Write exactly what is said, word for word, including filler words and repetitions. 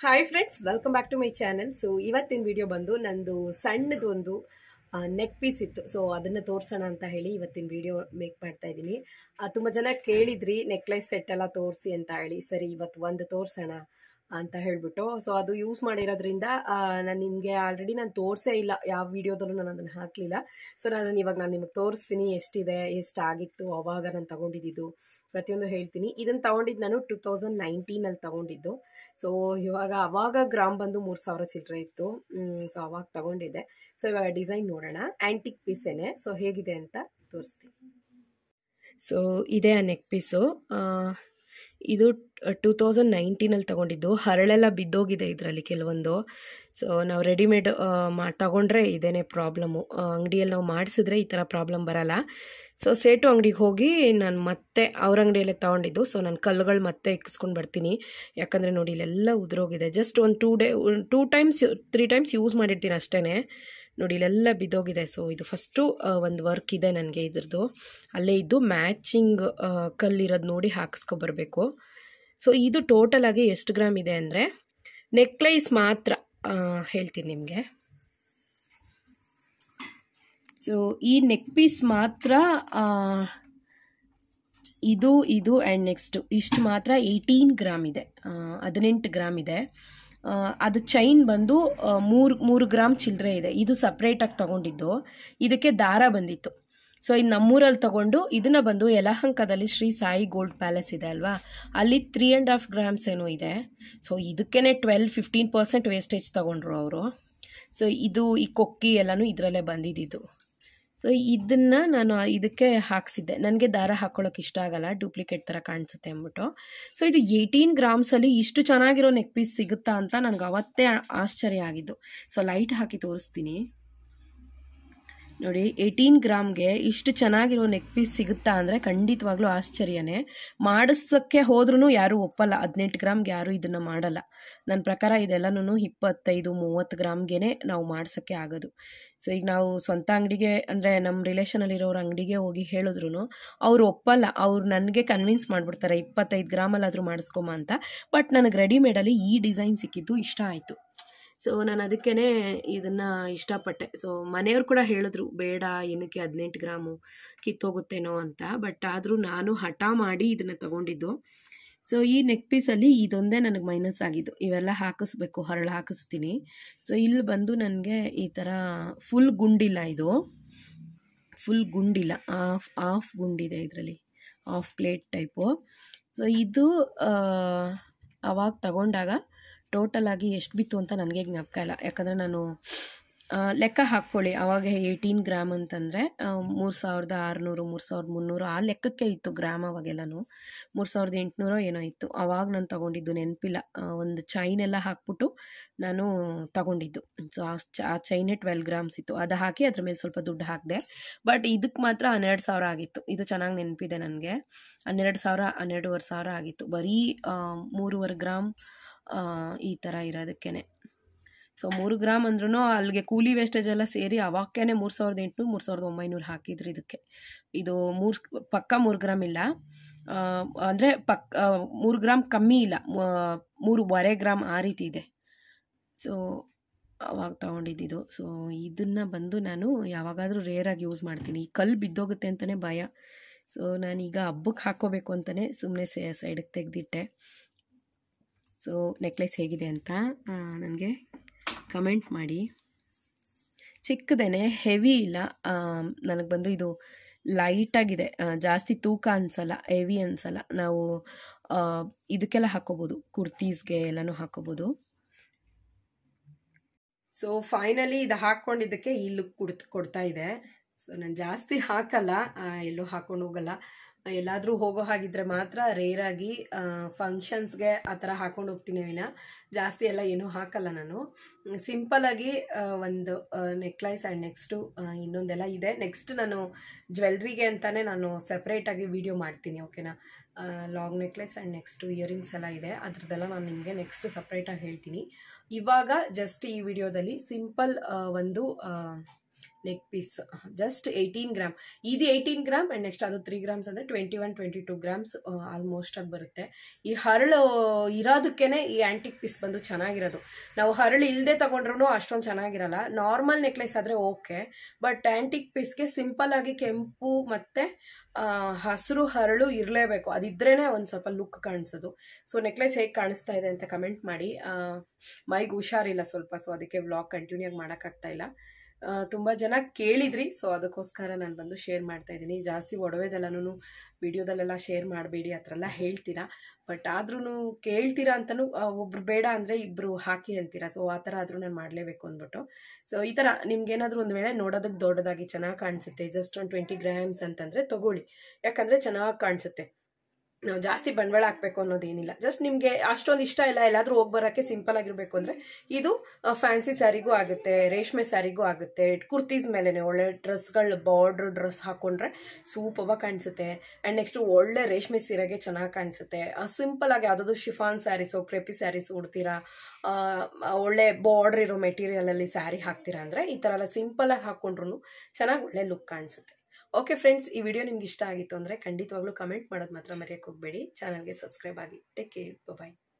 Hi friends, welcome back to my channel. So ಇವತ್ತಿನ video ಬಂದು ನಂದು ಸಣ್ಣದೊಂದು ನೆಕ್ ಪೀಸ್ ಇತ್ತು. ಸೊ ಅದನ್ನು ತೋರಿಸೋಣ ಅಂತ ಹೇಳಿ ಇವತ್ತಿನ ವಿಡಿಯೋ ಮೇಕ್ ಮಾಡ್ತಾ ಇದ್ದೀನಿ. ತುಂಬ ಜನ ಕೇಳಿದ್ರಿ ನೆಕ್ಲೆಸ್ ಸೆಟ್ ಎಲ್ಲ ತೋರಿಸಿ ಅಂತ ಹೇಳಿ. ಸರಿ, ಇವತ್ತು ಒಂದು ತೋರಿಸೋಣ ಅಂತ ಹೇಳ್ಬಿಟ್ಟು. ಸೊ ಅದು ಯೂಸ್ ಮಾಡಿರೋದ್ರಿಂದ ನಾನು ನಿಮಗೆ ಆಲ್ರೆಡಿ ನಾನು ತೋರಿಸೇ ಇಲ್ಲ, ಯಾವ ವಿಡಿಯೋದಲ್ಲೂ ನಾನು ಅದನ್ನು ಹಾಕಲಿಲ್ಲ. ಸೊ ನಾನು ಇವಾಗ ನಾನು ನಿಮಗೆ ತೋರಿಸ್ತೀನಿ ಎಷ್ಟಿದೆ, ಎಷ್ಟಾಗಿತ್ತು ಅವಾಗ ನಾನು ತೊಗೊಂಡಿದ್ದು ಪ್ರತಿಯೊಂದು ಹೇಳ್ತೀನಿ. ಇದನ್ನು ತೊಗೊಂಡಿದ್ದು ನಾನು ಟೂ ತೌಸಂಡ್ ನೈನ್ಟೀನಲ್ಲಿ ತೊಗೊಂಡಿದ್ದು. ಸೊ ಇವಾಗ ಅವಾಗ ಗ್ರಾಮ್ ಬಂದು ಮೂರು ಸಾವಿರ ಚಿಲ್ಲರೆ ಇತ್ತು. ಸೊ ಅವಾಗ ತೊಗೊಂಡಿದ್ದೆ. ಸೊ ಇವಾಗ ಡಿಸೈನ್ ನೋಡೋಣ. ಆ್ಯಂಟಿಕ್ ಪೀಸೇನೆ. ಸೊ ಹೇಗಿದೆ ಅಂತ ತೋರಿಸ್ತೀನಿ. ಸೊ ಇದೇ ಆ ನೆಕ್ ಪೀಸು. ಇದು ಟೂ ತೌಸಂಡ್ ನೈನ್ಟೀನಲ್ಲಿ ತೊಗೊಂಡಿದ್ದು. ಹರಳೆಲ್ಲ ಬಿದ್ದೋಗಿದೆ ಇದರಲ್ಲಿ ಕೆಲವೊಂದು. ಸೊ ನಾವು ರೆಡಿಮೇಡ್ ಮಾ ತಗೊಂಡ್ರೆ ಇದೇನೇ ಪ್ರಾಬ್ಲಮ್ಮು. ಅಂಗಡಿಯಲ್ಲಿ ನಾವು ಮಾಡಿಸಿದ್ರೆ ಈ ಥರ ಪ್ರಾಬ್ಲಮ್ ಬರಲ್ಲ. ಸೊ ಸೇಟು ಅಂಗಡಿಗೆ ಹೋಗಿ ನಾನು ಮತ್ತೆ ಅವ್ರ ಅಂಗಡಿಯಲ್ಲೇ ತೊಗೊಂಡಿದ್ದು. ಸೊ ನಾನು ಕಲ್ಲುಗಳು ಮತ್ತೆ ಇಕ್ಕಿಸ್ಕೊಂಡು ಬರ್ತೀನಿ. ಯಾಕಂದರೆ ನೋಡಿ ಇಲ್ಲೆಲ್ಲ ಉದುರೋಗಿದೆ. ಜಸ್ಟ್ ಒಂದು two day two times three times use ಮಾಡಿರ್ತೀನಿ ಅಷ್ಟೇ. ನೋಡಿ ಇಲ್ಲೆಲ್ಲ ಬಿದ್ದೋಗಿದೆ. ಸೊ ಇದು ಫಸ್ಟು ಒಂದು ವರ್ಕ್ ಇದೆ ನನಗೆ ಇದ್ರದ್ದು. ಅಲ್ಲೇ ಇದ್ದು ಮ್ಯಾಚಿಂಗ್ ಕಲ್ಲಿರೋದು ನೋಡಿ ಹಾಕಿಸ್ಕೊಬರ್ಬೇಕು. ಸೊ ಇದು ಟೋಟಲ್ ಆಗಿ ಎಷ್ಟು ಗ್ರಾಮ್ ಇದೆ ಅಂದರೆ, ನೆಕ್ಲೈಸ್ ಮಾತ್ರ ಹೇಳ್ತೀನಿ ನಿಮಗೆ. ಸೊ ಈ ನೆಕ್ ಪೀಸ್ ಮಾತ್ರ ಇದು ಇದು ಆ್ಯಂಡ್ ನೆಕ್ಸ್ಟು ಇಷ್ಟು ಮಾತ್ರ ಏಯ್ಟೀನ್ ಗ್ರಾಮ್ ಇದೆ, ಹದಿನೆಂಟು ಗ್ರಾಮ್ ಇದೆ. ಅದು ಚೈನ್ ಬಂದು ಮೂರು ಮೂರು ಗ್ರಾಮ್ ಚಿಲ್ಲರೆ ಇದೆ. ಇದು ಸಪ್ರೇಟಾಗಿ ತೊಗೊಂಡಿದ್ದು. ಇದಕ್ಕೆ ದಾರ ಬಂದಿತ್ತು. ಸೊ ಇದು ನಮ್ಮೂರಲ್ಲಿ ತೊಗೊಂಡು ಇದನ್ನು ಬಂದು ಯಲಹಂಕದಲ್ಲಿ ಶ್ರೀ ಸಾಯಿ ಗೋಲ್ಡ್ ಪ್ಯಾಲೇಸ್ ಇದೆ ಅಲ್ವಾ, ಅಲ್ಲಿ ತ್ರೀ ಆ್ಯಂಡ್ ಹಾಫ್ ಗ್ರಾಮ್ಸ್ ಏನೋ ಇದೆ. ಸೊ ಇದಕ್ಕೇ ಟ್ವೆಲ್ ಫಿಫ್ಟೀನ್ ಪರ್ಸೆಂಟ್ ವೇಸ್ಟೇಜ್ ತೊಗೊಂಡ್ರು ಅವರು. ಸೊ ಇದು ಈ ಕೊಕ್ಕಿ ಎಲ್ಲನೂ ಇದರಲ್ಲೇ ಬಂದಿದ್ದು. ಸೊ ಇದನ್ನು ನಾನು ಇದಕ್ಕೆ ಹಾಕ್ಸಿದ್ದೆ. ನನಗೆ ದಾರ ಹಾಕ್ಕೊಳ್ಳೋಕೆ ಇಷ್ಟ ಆಗಲ್ಲ, ಡೂಪ್ಲಿಕೇಟ್ ಥರ ಕಾಣಿಸುತ್ತೆ ಅಂದ್ಬಿಟ್ಟು. ಸೊ ಇದು ಏಯ್ಟೀನ್ ಗ್ರಾಮ್ಸಲ್ಲಿ ಇಷ್ಟು ಚೆನ್ನಾಗಿರೋ ನೆಕ್ ಪೀಸ್ ಸಿಗುತ್ತಾ ಅಂತ ನನಗೆ ಅವತ್ತೇ ಆಶ್ಚರ್ಯ ಆಗಿದ್ದು. ಸೊ ಲೈಟ್ ಹಾಕಿ ತೋರಿಸ್ತೀನಿ ನೋಡಿ. ಏಯ್ಟೀನ್ ಗ್ರಾಮ್ಗೆ ಇಷ್ಟು ಚೆನ್ನಾಗಿರೋ ನೆಕ್ ಪೀಸ್ ಸಿಗುತ್ತಾ ಅಂದರೆ ಖಂಡಿತವಾಗ್ಲೂ ಆಶ್ಚರ್ಯನೇ. ಮಾಡಿಸೋಕ್ಕೆ ಹೋದ್ರೂ ಯಾರೂ ಒಪ್ಪಲ್ಲ. ಹದಿನೆಂಟು ಗ್ರಾಮ್ಗೆ ಯಾರೂ ಇದನ್ನು ಮಾಡಲ್ಲ. ನನ್ನ ಪ್ರಕಾರ ಇದೆಲ್ಲನೂ ಇಪ್ಪತ್ತೈದು ಮೂವತ್ತು ಗ್ರಾಮ್ಗೆ ನಾವು ಮಾಡ್ಸೋಕ್ಕೆ ಆಗೋದು. ಸೊ ಈಗ ನಾವು ಸ್ವಂತ ಅಂಗಡಿಗೆ ಅಂದರೆ ನಮ್ಮ ರಿಲೇಷನಲ್ಲಿರೋರ ಅಂಗಡಿಗೆ ಹೋಗಿ ಹೇಳಿದ್ರು ಅವ್ರು ಒಪ್ಪಲ್ಲ. ಅವ್ರು ನನಗೆ ಕನ್ವಿನ್ಸ್ ಮಾಡಿಬಿಡ್ತಾರೆ ಇಪ್ಪತ್ತೈದು ಗ್ರಾಮಲ್ಲಾದರೂ ಮಾಡಿಸ್ಕೊಮ ಅಂತ. ಬಟ್ ನನಗೆ ರೆಡಿಮೇಡಲ್ಲಿ ಈ ಡಿಸೈನ್ ಸಿಕ್ಕಿದ್ದು ಇಷ್ಟ ಆಯಿತು. ಸೊ ನಾನು ಅದಕ್ಕೇ ಇದನ್ನು ಇಷ್ಟಪಟ್ಟೆ. ಸೊ ಮನೆಯವ್ರು ಕೂಡ ಹೇಳಿದ್ರು ಬೇಡ, ಏನಕ್ಕೆ ಹದಿನೆಂಟು ಗ್ರಾಮು ಕಿತ್ತೋಗುತ್ತೇನೋ ಅಂತ. ಬಟ್ ಆದರೂ ನಾನು ಹಠ ಮಾಡಿ ಇದನ್ನು ತೊಗೊಂಡಿದ್ದು. ಸೊ ಈ ನೆಕ್ ಪೀಸಲ್ಲಿ ಇದೊಂದೇ ನನಗೆ ಮೈನಸ್ ಆಗಿದ್ದು. ಇವೆಲ್ಲ ಹಾಕಿಸ್ಬೇಕು, ಹರಳು ಹಾಕಿಸ್ತೀನಿ. ಸೊ ಇಲ್ಲಿ ಬಂದು ನನಗೆ ಈ ಥರ ಫುಲ್ ಗುಂಡಿಲ್ಲ, ಇದು ಫುಲ್ ಗುಂಡಿಲ್ಲ, ಆಫ್ ಆಫ್ ಗುಂಡಿದೆ ಇದರಲ್ಲಿ, ಆಫ್ ಪ್ಲೇಟ್ ಟೈಪು. ಸೊ ಇದು ಅವಾಗ ತಗೊಂಡಾಗ ಟೋಟಲ್ ಆಗಿ ಎಷ್ಟು ಬಿತ್ತು ಅಂತ ನನಗೆ ಜ್ಞಾಪಕ ಇಲ್ಲ. ಯಾಕಂದರೆ ನಾನು ಲೆಕ್ಕ ಹಾಕ್ಕೊಳ್ಳಿ, ಆವಾಗ ಏಯ್ಟೀನ್ ಗ್ರಾಮ್ ಅಂತಂದರೆ ಮೂರು ಸಾವಿರದ ಆರುನೂರು ಮೂರು ಸಾವಿರದ ಮುನ್ನೂರು ಆ ಲೆಕ್ಕಕ್ಕೆ ಇತ್ತು ಗ್ರಾಮ್. ಅವಾಗೆಲ್ಲನೂ ಮೂರು ಸಾವಿರದ ಎಂಟುನೂರು ಏನೋ ಇತ್ತು. ಆವಾಗ ನಾನು ತೊಗೊಂಡಿದ್ದು ನೆನಪಿಲ್ಲ. ಒಂದು ಚೈನೆಲ್ಲ ಹಾಕ್ಬಿಟ್ಟು ನಾನು ತೊಗೊಂಡಿದ್ದು. ಸೊ ಆ ಚೈನೇ ಟ್ವೆಲ್ ಗ್ರಾಮ್ಸ್ ಇತ್ತು. ಅದು ಹಾಕಿ ಅದ್ರ ಮೇಲೆ ಸ್ವಲ್ಪ ದುಡ್ಡು ಹಾಕಿದೆ. ಬಟ್ ಇದಕ್ಕೆ ಮಾತ್ರ ಹನ್ನೆರಡು ಸಾವಿರ ಆಗಿತ್ತು. ಇದು ಚೆನ್ನಾಗಿ ನೆನಪಿದೆ ನನಗೆ. ಹನ್ನೆರಡು ಸಾವಿರ ಹನ್ನೆರಡೂವರೆ ಸಾವಿರ ಆಗಿತ್ತು ಬರೀ ಮೂರುವರೆ ಗ್ರಾಮ್ ಈ ಥರ ಇರೋದಕ್ಕೇ. ಸೊ ಮೂರು ಗ್ರಾಮ್ ಅಂದ್ರೂ ಅಲ್ಲಿಗೆ ಕೂಲಿ ವೇಸ್ಟೇಜ್ ಎಲ್ಲ ಸೇರಿ ಅವಾಗೇ ಮೂರು ಸಾವಿರದ ಎಂಟುನೂರು ಮೂರು ಸಾವಿರದ ಒಂಬೈನೂರು ಹಾಕಿದ್ರು ಇದಕ್ಕೆ. ಇದು ಮೂರು ಪಕ್ಕ ಮೂರು ಗ್ರಾಮ್ ಇಲ್ಲ, ಅಂದರೆ ಪಕ್ ಮೂರು ಗ್ರಾಮ್ ಕಮ್ಮಿ ಇಲ್ಲ, ಮೂರುವರೆ ಗ್ರಾಮ್ ಆ ರೀತಿ ಇದೆ. ಸೊ ಅವಾಗ ತೊಗೊಂಡಿದ್ದು. ಸೊ ಇದನ್ನು ಬಂದು ನಾನು ಯಾವಾಗಾದರೂ ರೇರಾಗಿ ಯೂಸ್ ಮಾಡ್ತೀನಿ. ಈ ಕಲ್ಲು ಬಿದ್ದೋಗುತ್ತೆ ಅಂತಲೇ ಭಯ. ಸೊ ನಾನೀಗ ಹಬ್ಬಕ್ಕೆ ಹಾಕ್ಕೋಬೇಕು ಅಂತಲೇ ಸುಮ್ಮನೆ ಸೇ ಸೈಡಿಗೆ ತೆಗೆದಿಟ್ಟೆ. ಸೊ ನೆಕ್ಲೆಸ್ ಹೇಗಿದೆ ಅಂತ ನನಗೆ ಕಮೆಂಟ್ ಮಾಡಿ. ಚಿಕ್ಕದೇನೆ, ಹೆವಿ ಇಲ್ಲ. ನನಗೆ ಬಂದು ಇದು ಲೈಟಾಗಿದೆ, ಜಾಸ್ತಿ ತೂಕ ಅನಿಸಲ್ಲ, ಹೆವಿ ಅನಿಸಲ್ಲ. ನಾವು ಇದಕ್ಕೆಲ್ಲ ಹಾಕೋಬೋದು, ಕುರ್ತೀಸ್ಗೆ ಎಲ್ಲನೂ ಹಾಕೋಬೋದು. ಸೊ ಫೈನಲಿ ಇದು ಹಾಕ್ಕೊಂಡಿದ್ದಕ್ಕೆ ಈ ಲುಕ್ ಕೊಡ್ ಕೊಡ್ತಾ ಇದೆ. ಸೊ ನಾನು ಜಾಸ್ತಿ ಹಾಕಲ್ಲ, ಎಲ್ಲೂ ಹಾಕ್ಕೊಂಡು ಹೋಗಲ್ಲ. ಎಲ್ಲಾದರೂ ಹೋಗೋ ಹಾಗಿದ್ರೆ ಮಾತ್ರ ರೇರಾಗಿ ಫಂಕ್ಷನ್ಸ್ಗೆ ಆ ಥರ ಹಾಕೊಂಡು ಹೋಗ್ತೀನಿ ವಿನ ಜಾಸ್ತಿ ಎಲ್ಲ ಏನೂ ಹಾಕಲ್ಲ ನಾನು. ಸಿಂಪಲಾಗಿ ಒಂದು ನೆಕ್ಲೈಸ್ ಆ್ಯಂಡ್ ನೆಕ್ಸ್ಟು ಇನ್ನೊಂದೆಲ್ಲ ಇದೆ. ನೆಕ್ಸ್ಟ್ ನಾನು ಜ್ಯುವೆಲ್ರಿಗೆ ಅಂತಲೇ ನಾನು ಸಪ್ರೇಟಾಗಿ ವಿಡಿಯೋ ಮಾಡ್ತೀನಿ, ಓಕೆನಾ. Long necklace and next earrings ಎಲ್ಲ ಇದೆ, ಅದ್ರದ್ದೆಲ್ಲ ನಾನು ನಿಮಗೆ ನೆಕ್ಸ್ಟ್ ಸಪ್ರೇಟಾಗಿ ಹೇಳ್ತೀನಿ. ಇವಾಗ ಜಸ್ಟ್ ಈ ವಿಡಿಯೋದಲ್ಲಿ ಸಿಂಪಲ್ ಒಂದು neck piece just eighteen gram, ಇದು ಏಯ್ಟೀನ್ ಗ್ರಾಮ್ ಆ್ಯಂಡ್ ನೆಕ್ಸ್ಟ್ ಅದು ತ್ರೀ ಗ್ರಾಮ್ಸ್ ಅಂದರೆ twenty one twenty two grams almost ಆಗಿ ಬರುತ್ತೆ. ಈ ಹರಳು ಇರೋದಕ್ಕೇ ಈ ಆ್ಯಂಟಿಕ್ ಪೀಸ್ ಬಂದು ಚೆನ್ನಾಗಿರೋದು. ನಾವು ಹರಳು ಇಲ್ಲದೆ ತೊಗೊಂಡ್ರೂ ಅಷ್ಟೊಂದು ಚೆನ್ನಾಗಿರಲ್ಲ. ನಾರ್ಮಲ್ ನೆಕ್ಲೆಸ್ ಆದರೆ ಓಕೆ, ಬಟ್ ಆ್ಯಂಟಿಕ್ ಪೀಸ್ಗೆ ಸಿಂಪಲ್ ಆಗಿ ಕೆಂಪು ಮತ್ತು ಹಸಿರು ಹರಳು ಇರಲೇಬೇಕು, ಅದಿದ್ರೇ ಒಂದು ಸ್ವಲ್ಪ ಲುಕ್ ಕಾಣಿಸೋದು. ಸೊ ನೆಕ್ಲೆಸ್ ಹೇಗೆ ಕಾಣಿಸ್ತಾ ಇದೆ ಅಂತ ಕಮೆಂಟ್ ಮಾಡಿ. ಮೈಗೆ ಹುಷಾರಿಲ್ಲ ಸ್ವಲ್ಪ, ಸೊ ಅದಕ್ಕೆ ವ್ಲಾಗ್ ಕಂಟಿನ್ಯೂ ಆಗಿ ಮಾಡೋಕ್ಕಾಗ್ತಾ ಇಲ್ಲ. ತುಂಬ ಜನ ಕೇಳಿದ್ರಿ, ಸೊ ಅದಕ್ಕೋಸ್ಕರ ನಾನು ಬಂದು ಶೇರ್ ಮಾಡ್ತಾ ಇದ್ದೀನಿ. ಜಾಸ್ತಿ ಒಡವೆದೆಲ್ಲನೂ ವಿಡಿಯೋದಲ್ಲೆಲ್ಲ ಶೇರ್ ಮಾಡಬೇಡಿ ಆ ಥರ ಎಲ್ಲ ಹೇಳ್ತೀರಾ, ಬಟ್ ಆದ್ರೂ ಕೇಳ್ತೀರಾ ಅಂತಲೂ ಒಬ್ರು ಬೇಡ ಅಂದರೆ ಇಬ್ಬರು ಹಾಕಿ ಅಂತೀರಾ. ಸೊ ಆ ಥರ ಆದರೂ ನಾನು ಮಾಡಲೇಬೇಕು ಅಂದ್ಬಿಟ್ಟು. ಸೊ ಈ ಥರ ನಿಮ್ಗೇನಾದರೂ ಒಂದು ವೇಳೆ ನೋಡೋದಕ್ಕೆ ದೊಡ್ಡದಾಗಿ ಚೆನ್ನಾಗಿ ಕಾಣಿಸುತ್ತೆ, ಜಸ್ಟ್ ಒಂದು ಟ್ವೆಂಟಿ ಗ್ರಾಮ್ಸ್ ಅಂತಂದರೆ ತೊಗೊಳ್ಳಿ, ಯಾಕಂದರೆ ಚೆನ್ನಾಗಿ ಕಾಣಿಸುತ್ತೆ. ನಾವು ಜಾಸ್ತಿ ಬಂಡವಾಳ ಹಾಕಬೇಕು ಅನ್ನೋದೇನಿಲ್ಲ. ಜಸ್ಟ್ ನಿಮಗೆ ಅಷ್ಟೊಂದು ಇಷ್ಟ ಇಲ್ಲ, ಎಲ್ಲಾದರೂ ಹೋಗಿ ಬರೋಕ್ಕೆ ಸಿಂಪಲ್ ಆಗಿರಬೇಕು ಅಂದರೆ ಇದು ಫ್ಯಾನ್ಸಿ ಸ್ಯಾರಿಗೂ ಆಗುತ್ತೆ, ರೇಷ್ಮೆ ಸ್ಯಾರಿಗೂ ಆಗುತ್ತೆ, ಕುರ್ತೀಸ್ ಮೇಲೇ ಒಳ್ಳೆ ಡ್ರೆಸ್ಗಳು ಬಾರ್ಡ್ರ್ ಡ್ರೆಸ್ ಹಾಕೊಂಡ್ರೆ ಸೂಪರ್ಬಾಗಿ ಕಾಣಿಸುತ್ತೆ. ಆ್ಯಂಡ್ ನೆಕ್ಸ್ಟ್ ಒಳ್ಳೆ ರೇಷ್ಮೆ ಸೀರೆಗೆ ಚೆನ್ನಾಗಿ ಕಾಣಿಸುತ್ತೆ. ಸಿಂಪಲ್ ಆಗಿ ಯಾವುದಾದ್ರು ಶಿಫಾನ್ ಸ್ಯಾರೀಸು ಕ್ರೆಪಿ ಸ್ಯಾರೀಸ್ ಉಡ್ತೀರಾ, ಒಳ್ಳೆ ಬಾರ್ಡ್ರ್ ಇರೋ ಮೆಟೀರಿಯಲಲ್ಲಿ ಸ್ಯಾರಿ ಹಾಕ್ತೀರಾ ಅಂದರೆ ಈ ಥರ ಎಲ್ಲ ಸಿಂಪಲ್ ಆಗಿ ಹಾಕ್ಕೊಂಡ್ರು ಚೆನ್ನಾಗಿ ಒಳ್ಳೆ ಲುಕ್ ಕಾಣಿಸುತ್ತೆ. ಓಕೆ ಫ್ರೆಂಡ್ಸ್, ಈ ವಿಡಿಯೋ ನಿಮ್ಗೆ ಇಷ್ಟ ಆಗಿತ್ತು ಅಂದರೆ ಖಂಡಿತವಾಗ್ಲೂ ಕಮೆಂಟ್ ಮಾಡೋದು ಮಾತ್ರ ಮರೆಯೋಕ್ಕೆ ಹೋಗಬೇಡಿ. ಚಾನಲ್ಗೆ ಸಬ್ಸ್ಕ್ರೈಬ್ ಆಗಿ. ಟೇಕ್ ಕೇರ್, ಬಾಯ್.